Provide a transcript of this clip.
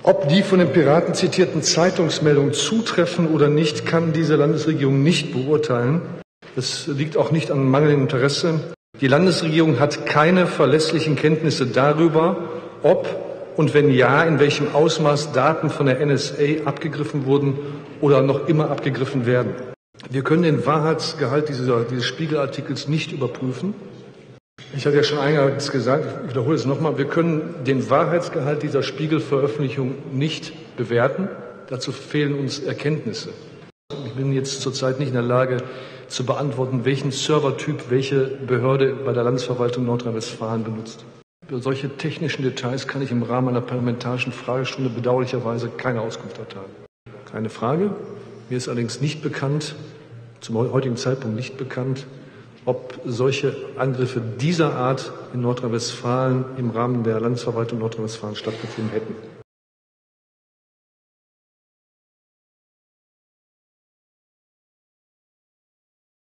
Ob die von den Piraten zitierten Zeitungsmeldungen zutreffen oder nicht, kann diese Landesregierung nicht beurteilen. Das liegt auch nicht an mangelndem Interesse. Die Landesregierung hat keine verlässlichen Kenntnisse darüber, ob und wenn ja, in welchem Ausmaß Daten von der NSA abgegriffen wurden oder noch immer abgegriffen werden. Wir können den Wahrheitsgehalt dieses Spiegelartikels nicht überprüfen. Ich hatte ja schon eingangs gesagt, ich wiederhole es nochmal, wir können den Wahrheitsgehalt dieser Spiegelveröffentlichung nicht bewerten. Dazu fehlen uns Erkenntnisse. Ich bin jetzt zurzeit nicht in der Lage zu beantworten, welchen Servertyp welche Behörde bei der Landesverwaltung Nordrhein-Westfalen benutzt. Über solche technischen Details kann ich im Rahmen einer parlamentarischen Fragestunde bedauerlicherweise keine Auskunft erteilen. Keine Frage. Mir ist allerdings nicht bekannt, zum heutigen Zeitpunkt nicht bekannt, ob solche Angriffe dieser Art in Nordrhein-Westfalen im Rahmen der Landesverwaltung Nordrhein-Westfalen stattgefunden hätten.